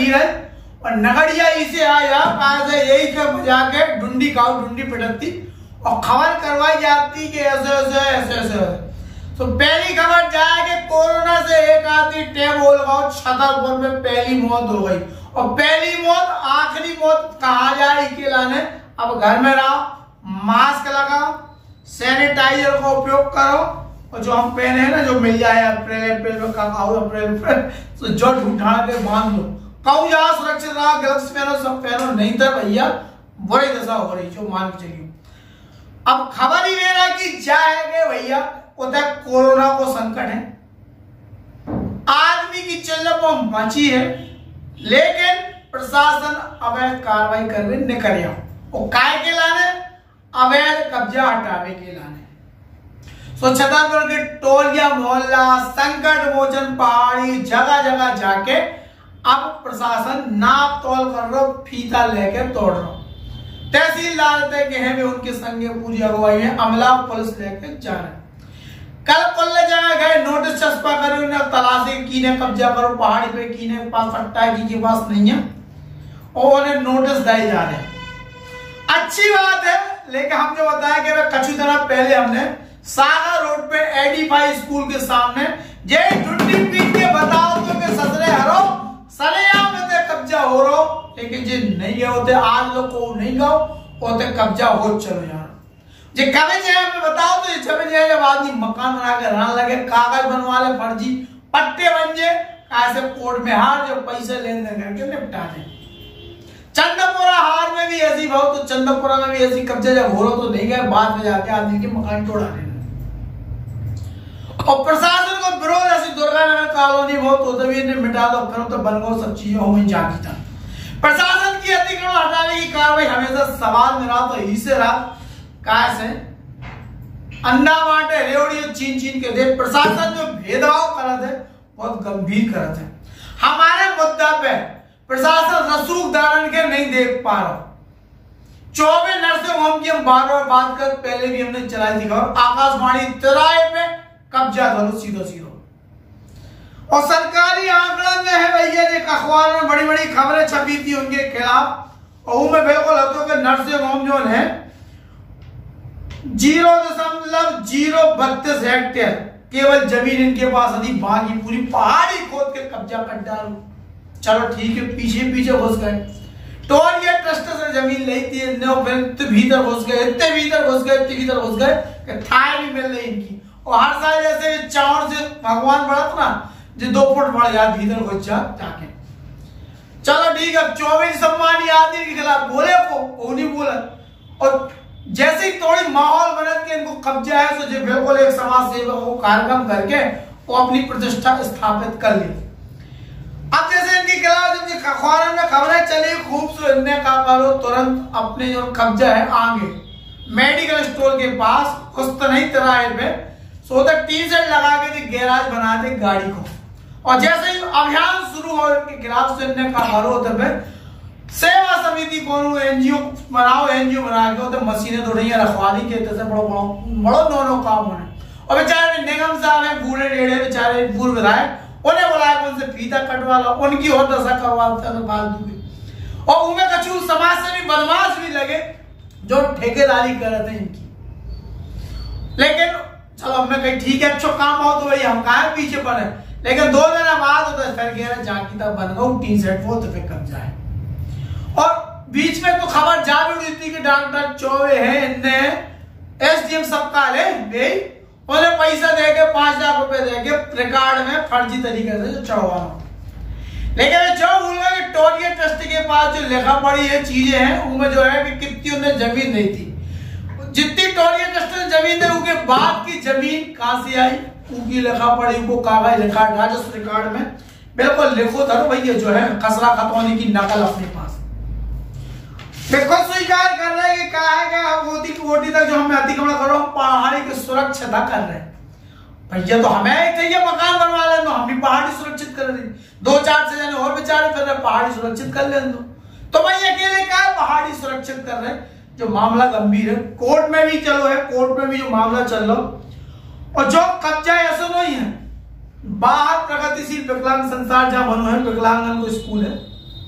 नीरज और नगड़िया इसे आया कहा से यही के बजा के ढूंढी खाओ ढूंढी पिटकती और खबर करवाई जाती कि ऐसे ऐसे ऐसे ऐसे। तो पहली खबर जाए कि कोरोना से एक आदमी टेबल लगाओ छतरपुर में पहली मौत हो गई और पहली मौत आखिरी मौत कहा जाए के लाने। अब घर में रहो, मास्क लगाओ, सैनिटाइजर का उपयोग करो और जो हम पहने हैं ना जो मिल जाए अप्रैल में खाओ अप्रैल तो जो उठा के बांध लो कहूँ यहाँ सुरक्षित रहा, ग्लव्स पहनो सब पहनो, नहीं था भैया बुरी दशा हो रही जो मान के चलिए। अब खबर ही ले रहा कि जाएंगे भैया उधर कोरोना को संकट है, आदमी की चिल्लप मची है लेकिन प्रशासन अवैध कार्रवाई कर रहे नहीं करे और काय के लाने अवैध कब्जा हटावे के लाने। तो छतरपुर के टोलिया मोहल्ला संकट मोचन पहाड़ी जगह जगह जाके अब प्रशासन नाप तोल कर रहा फीता लेके तोड़ रहा। तहसीलदार तय के हैं उनके संगे पूरी अगुवाई है, अमला पुलिस लेके जा रहे। कल कुल्ले जगह गए नोटिस चस्पा करे उन्हें तलाशी कीने कब्जा करो पहाड़ी पे कीने के पास सट्टा है की पास नहीं है और उन्हें नोटिस दिए जा रहे हैं। अच्छी बात है लेकिन हम जो बताया कि कछु दिन पहले हमने सागर रोड पे एडीफाई स्कूल के सामने जे ढूंढी पीट के बताओ तो के ससरे हरो सरेआम में कब्जा हो रहा लेकिन जे नहीं होते आज लोग को नहीं गाओ होते कब्जा हो चलो यार जे कभी जे हमें बताओ तो जब जे जब आदमी मकान बना के रहने लगे कागज बनवा ले फर्जी पट्टे बन जे कैसे कोर्ट में हार जो पैसे लेन देन करके निपटा दे। चंद्रपुरा हार में भी ऐसी भाव तो चंद्रपुरा में भी ऐसी कब्जा जब हो रहा तो नहीं गए बाद में जाके आदमी के मकान तोड़ा देना और प्रशासन को विरोध ऐसी दुर्गानगर कॉलोनी बहुत होते भी इन्हें मिटा दो फिर तो बन गो सब चीजों में जाती था। प्रशासन की अतिक्रमण हटाने की कार्रवाई हमेशा सवाल में रहा तो ही से रहा कैसे अंडा बांटे रेवड़ी चीन चीन के दे। प्रशासन जो भेदभाव करते है बहुत गंभीर करते है। हमारे मुद्दा पे प्रशासन रसूख धारण के नहीं देख पा रहा। 24 नर्सिंग होम की हम बार बार बात कर पहले भी हमने चलाई थी खबर आकाशवाणी तिराए पे कब्जा करो सीधो सीधो और सरकारी आंकड़न में है भैया जो अखबार में बड़ी बड़ी खबरें छपी थी उनके खिलाफ और उनमें बिल्कुल हतों के नर्सिंग होम जो है 0.032 हेक्टेयर केवल जमीन इनके पास अभी बाकी पूरी पहाड़ी खोद के कब्जा कर डालो। चलो ठीक है पीछे पीछे घुस गए टोलिया ट्रस्ट से जमीन ली थी भीतर घुस गए इतने भीतर घुस गए इतने भीतर घुस गए कि थाय भी मिल रही इनकी और हर साल जैसे चावड़ से भगवान बढ़ा था ना जो 2 फुट बढ़ जाए भीतर घुस जाके। चलो ठीक है 24 सम्मानी आदमी के खिलाफ बोले वो नहीं बोला और जैसे ही थोड़ी माहौल बना के इनको कब्जा है तो जो बिल्कुल एक समाज सेवक को कार्यक्रम करके वो अपनी प्रतिष्ठा स्थापित कर ली। अब जैसे इनके खिलाफ जब अखबार में खबरें चली खूबसूरत ने कहा करो तुरंत अपने जो कब्जा है आगे मेडिकल स्टोर के पास खुस्तनई तिराहे पे सोता टी सेट लगा के गैराज बना दे गाड़ी को और जैसे ही अभियान शुरू हो के खिलाफ से इनने कहा करो तो सेवा समिति को एनजीओ बनाओ एनजीओ बना के तो मशीनें थोड़ी रखवाली के जैसे बड़ो नो काम होने और बेचारे निगम साहब है बूढ़े टेढ़े बेचारे पूर्व विधायक उन्हें बुलाया उनसे फीता कटवा लो उनकी और दशा करवाते फालतू की और उनमें कछु समाज से भी बदमाश भी लगे जो ठेकेदारी कर रहे थे इनकी। लेकिन चलो हमें कहीं ठीक है अच्छा काम हो तो भाई हम कहा पीछे पड़े लेकिन 2 दिन बाद होता है फिर कह रहे जाकी तक बन गया टी सेट वो तो फिर कब्जा है और बीच में तो खबर जा भी उड़ी थी कि डॉक्टर चौबे है इनने एसडीएम सबका ले उन्हें पैसा देके 5 लाख रुपए देके रिकॉर्ड में फर्जी तरीके से चढ़वाना। लेकिन जो भूल गए कि टोलिया ट्रस्ट के पास जो लिखा पड़ी है चीजें हैं उनमें जो है कि कितनी उन्हें जमीन नहीं थी जितनी टोलिया ट्रस्ट ने जमीन दी उनके बाद की जमीन कहां से आई उनकी लिखा पड़ी उनको कागज रिकॉर्ड राजस्व रिकॉर्ड में बिल्कुल लिखो था भैया जो है खसरा खतौनी की नकल अपने पास बिल्कुल स्वीकार कर रहे हैं कि कहा है कि वोटी तक जो हमें अतिक्रमण करो हम पहाड़ी की सुरक्षा कर रहे हैं भैया तो हमें चाहिए मकान बनवा लें तो हम भी पहाड़ी सुरक्षित कर रहे 2-4 से जाने और बेचारे कर रहे पहाड़ी सुरक्षित कर लें तो भाई अकेले क्या पहाड़ी सुरक्षित कर रहे हैं जो मामला गंभीर है कोर्ट में भी चलो है कोर्ट में भी जो मामला चल रहा और जो कब्जा ऐसा नहीं है बाहर प्रगतिशील विकलांग संसार जहां मनोहर विकलांगन को स्कूल है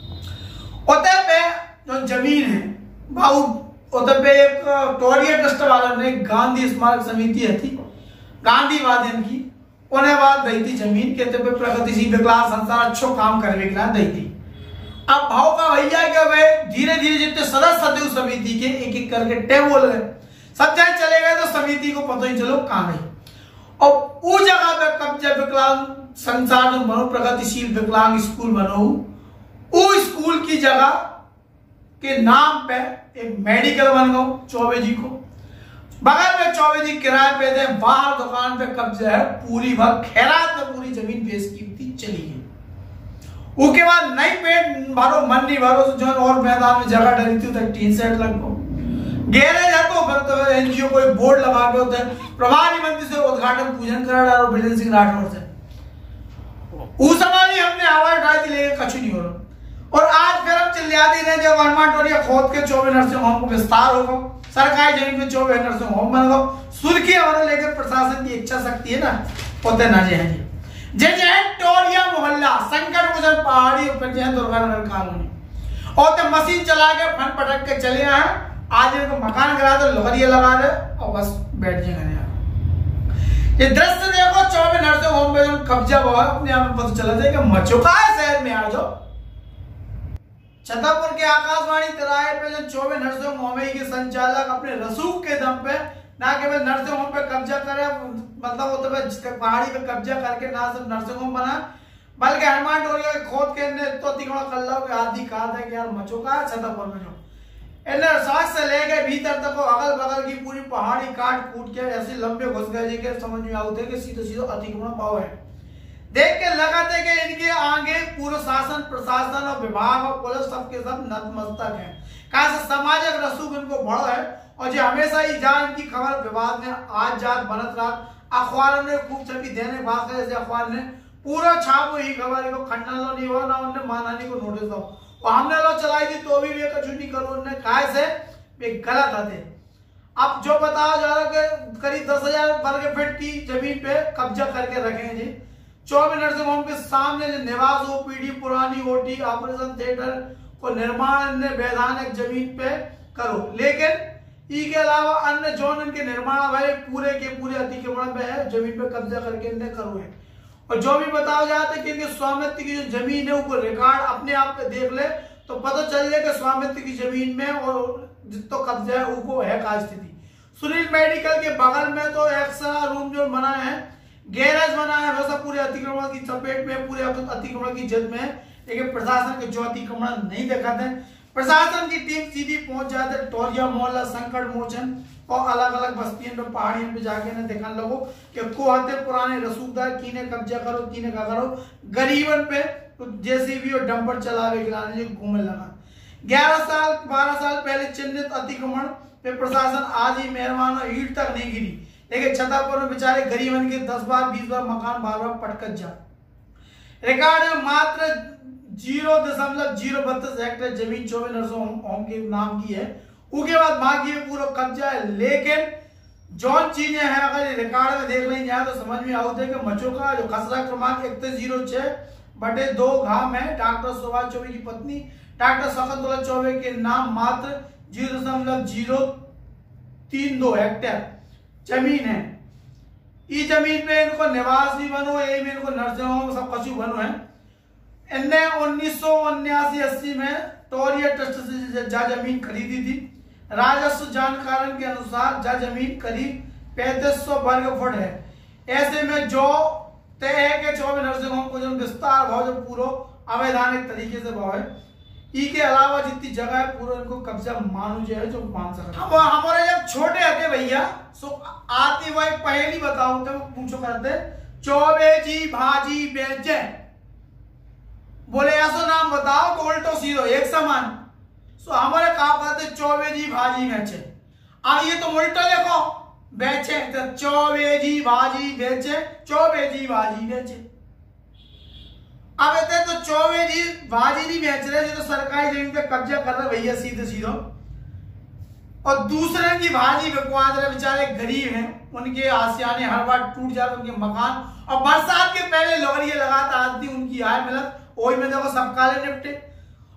उते पे जो जमीन है बाबू उते पे एक टोरिया ट्रस्ट वालों ने गांधी स्मारक समिति थी गांधीवादियों की उन्हें बात दी थी जमीन के पे प्रगतिशील विकलांग संस्थान अच्छो काम करने के लिए दी थी। अब भाव का भैया क्या भाई धीरे धीरे जितने सदस्य थे उस समिति के एक करके टेब बोल गए सब जगह चले गए तो समिति को पता ही चलो कहां गई। और उस जगह पे कब्जा विकलांग संसाधन बनो प्रगतिशील विकलांग स्कूल बनो उस स्कूल की जगह के नाम पे एक मेडिकल बन गो चौबे जी को बगल में चौबे जी किराए पे दे बाहर दुकान पे कब्जा है पूरी भर खैरात में पूरी जमीन बेचकीमती चली गई। उसके बाद नहीं पेट भरो मन नहीं भरो तो जो और मैदान में जगह डरी थी तो टीन सेट लग गो गहरे जातो फिर एनजीओ कोई बोर्ड लगा के होते प्रभारी मंत्री से उद्घाटन पूजन करा डालो बिरेंद्र सिंह राठौर से उस समय हमने आवाज उठाई थी लेकिन कछु नहीं हो रहा। और आज फिर हम चिल्लाते रहे जब हनुमान टोरिया खोद के 24 नर्सिंग होम को विस्तार होगा सरकारी जमीन में 24 नर्सिंग होम बनेगा सुर्खी हमारे लेकर प्रशासन की इच्छा शक्ति है ना होते ना जे हैं टोरिया मोहल्ला संकट गुजर पहाड़ी ऊपर जो है दुर्गानगर कॉलोनी और तो मशीन चला के फन पटक के चले आए आज इनको मकान गिरा दो लोहरिया लगा दे और बस बैठ जाएंगे। ये दृश्य देखो 24 नर्सिंग होम पे कब्जा हुआ अपने आप में पता चला था कि मचुका है शहर में आ जाओ छतरपुर के आकाशवाणी तिराहे पे जो 24 नर्सिंग होम के संचालक अपने रसूख के दम पे ना केवल नर्सिंग होम पे कब्जा करे मतलब वो तो पहाड़ी पे कब्जा करके ना सिर्फ नर्सिंग होम बना बल्कि हनुमान टोरिया के खोद के ने तो तिकोड़ा कल्ला के आदि कहा था कि यार मचुका है छतरपुर में जो इन्हें सांस से ले गए भीतर तक अगल बगल की पूरी पहाड़ी काट कूट के ऐसे लंबे घुस गए जी के समझ में आते कि सीधे सीधे अतिक्रमण पाव है देख के लगा था कि इनके आगे पूरा शासन प्रशासन और विभाग और पुलिस सबके सब नतमस्तक है कहा सामाजिक रसूख इनको बड़ा है और जो हमेशा ही जहाँ इनकी खबर विवाद ने आज जात बनत रात अखबारों ने खूब छपी देने बात जैसे अखबार ने पूरा छाप ही खबर को खंडन लो नहीं हो ना उन्हें मानहानि को नोटिस दो और हमने लोग चलाई थी तो भी कछु नहीं करो उन्हें कहा से गलत आते। अब जो बताया जा रहा है करीब 10,000 वर्ग फीट की जमीन पे कब्जा करके रखे जी 24 नर्सिंग होम के सामने जो निवास ओपीडी पुरानी ओटी ऑपरेशन थिएटर को निर्माण ने वैधानिक जमीन पे करो लेकिन इसके अलावा अन्य जोन इनके निर्माण वाले पूरे के पूरे अतिक्रमण पे है जमीन पे कब्जा करके इन्हें करो है। और जो भी बताया जाता है कि इनके स्वामित्व की जो जमीन है वो रिकॉर्ड अपने आप पे देख ले तो पता चल जाए कि स्वामित्व की जमीन में और जितना कब्जा है उनको है का स्थिति। सुनील मेडिकल के बगल में तो एक्स्ट्रा रूम जो बना है गैरेज बना है वैसा पूरे अतिक्रमण की चपेट में पूरे अतिक्रमण की जद में है लेकिन प्रशासन के जो अतिक्रमण नहीं दिखाते प्रशासन की टीम सीधी पहुंच जाते टोरिया मोहल्ला संकट मोचन और अलग अलग बस्तियों में पहाड़ियों में जाके ने देखा लोगों कि को आते पुराने रसूखदार कीने कब्जा करो कीने का करो गरीबन पे तो जेसीबी और डंपर चलावे गिराने घूमने लगा। 11 साल 12 साल पहले चिन्हित अतिक्रमण पे प्रशासन आज ही मेहरबान ईट तक नहीं गिरी लेकिन छतरपुर में बेचारे गरीबन के 10 बार 20 बार मकान बार बार पटकत जा रिकॉर्ड में मात्र 0.032 हेक्टेयर जमीन 24 नर्सिंग होम के नाम की है उसके बाद बाकी पूरा कब्जा है लेकिन जौन चीजें हैं अगर रिकॉर्ड में देख लेंगे तो समझ में आते हैं कि मचुका जो खसरा क्रमांक 3106/2 घाम है डॉक्टर सुभाष चौबे की पत्नी डॉक्टर शकुंतला चौबे के नाम मात्र 0.032 हेक्टेयर जमीन है। इस जमीन पे इनको निवास भी बनो ये भी इनको नर्सिंग होम सब कछु बनो है। इनने 1979-80 में टोरिया ट्रस्ट से जा जमीन खरीदी थी। राजस्व जानकारों के अनुसार जा जमीन करीब 3500 वर्ग फुट है। ऐसे में जो तय है कि 24 नर्सिंग होम को जो विस्तार भाव जो पूरा अवैधानिक तरीके से भाव है इसके अलावा जितनी जगह है पूरा इनको कब्जा मानू जो है जो मान सकते हैं। हमारे जब छोटे हते भैया सो आती वो एक पहेली बताओ तो पूछो करते चौबे जी भाजी बेचे बोले ऐसा नाम बताओ तो उल्टो सीधो एक समान सो हमारे कहा कहते चौबे जी भाजी बेचे। अब ये तो उल्टो देखो बेचे तो चौबे जी भाजी बेचे चौबे जी भाजी बेचे। अब इतने तो चौबे जी भाजी नहीं बेच रहे जो तो सरकारी जमीन पे कब्जा कर रहे भैया सीधे सीधो और दूसरे की भाजी बिकवा रहे बेचारे गरीब हैं उनके आसियाने हर बार टूट जाते उनके मकान और बरसात के पहले लोहरिया लगाता आदमी उनकी आय मिलत वही में देखो सब काले निपटे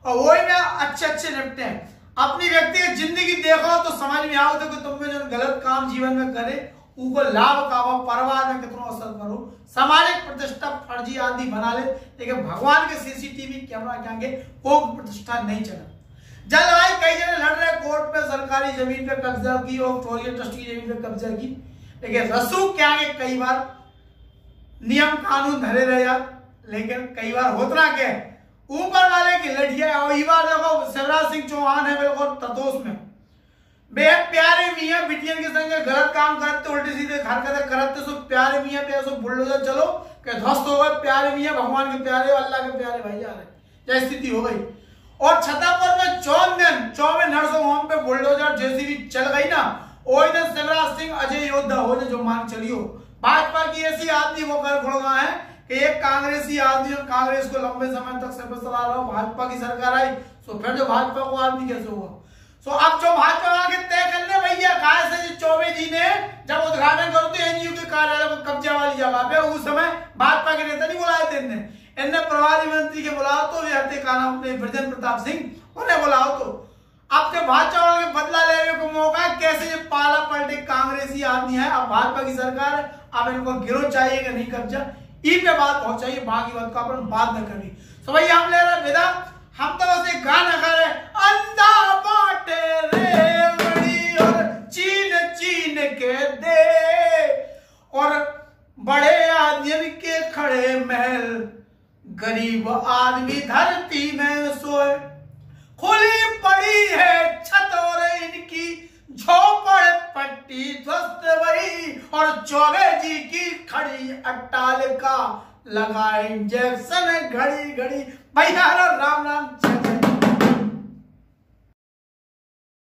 और वही में अच्छे अच्छे निपटे हैं। अपनी व्यक्तिगत जिंदगी देखो तो समझ में आओ तो तुम में जो गलत काम जीवन में करे उनको लाभ का परवाह में कितना असर करो, सामाजिक प्रतिष्ठा फर्जी आदि बना ले, लेकिन भगवान के सीसीटीवी कैमरा के आगे कोई प्रतिष्ठा नहीं चला। जलवायु कई जने लड़ रहे कोर्ट में सरकारी जमीन पे कब्जा की और टोरिया ट्रस्ट की जमीन पे कब्जा की, लेकिन रसूख के आगे कई बार नियम कानून धरे रहे यार, लेकिन कई बार होता क्या है ऊपर वाले की लड़िया। और ये बार देखो शिवराज सिंह चौहान है बिल्कुल ततोष में, बेहद प्यारे मियाँ बिटियन के संग गलत काम करते उल्टे सीधे हरकतें करते, सो प्यारे मियाँ पे सो बुलडोजर चलो के ध्वस्त हो गए। प्यारे मियाँ भगवान के प्यारे अल्लाह के प्यारे भाई जा रहे, यह स्थिति हो गई। और छतरपुर में 54 नर्सिंग होम पे बुलडोजर जेसीबी चल गई ना, वही दिन शिवराज सिंह अजय योद्धा हो जो मान चलियो। भाजपा की ऐसी आदमी वो कर खुड़गा है कि एक कांग्रेसी आदमी और कांग्रेस को लंबे समय तक सर चला रहा हो, भाजपा की सरकार आई तो फिर जो भाजपा को आदमी कैसे हुआ। तो अब जो भाजपा आगे तय कर ले भैया कहा से चौबे जी ने जब उद्घाटन करो तो एनजीओ के कार्यालय को कब्जा वाली जगह पे उस समय भाजपा के नेता नहीं बुलाए थे, इनने प्रभारी मंत्री के बुलाओ तो रहते का नाम ब्रजेंद्र प्रताप सिंह उन्हें बुलाओ। तो अब जो भाजपा के बदला लेने को मौका कैसे जो पाला पलटे कांग्रेसी आदमी है, अब भाजपा की सरकार है, अब इनको गिरो चाहिए कि नहीं कब्जा ई पे बात बहुत चाहिए, बाकी बात का अपन बात न करनी। तो भैया हम ले रहे विदा, हम तो बस एक गाना गा रहे अंधा बाटे रेवड़ी और चीन चीन के दे और बड़े आदमी के खड़े महल गरीब आदमी धरती में सोए, खुली पड़ी है छत और इनकी झोपड़ पट्टी ध्वस्त वही और चौबे जी की खड़ी अट्टालिका लगाए इंजेक्शन घड़ी घड़ी भैया राम राम।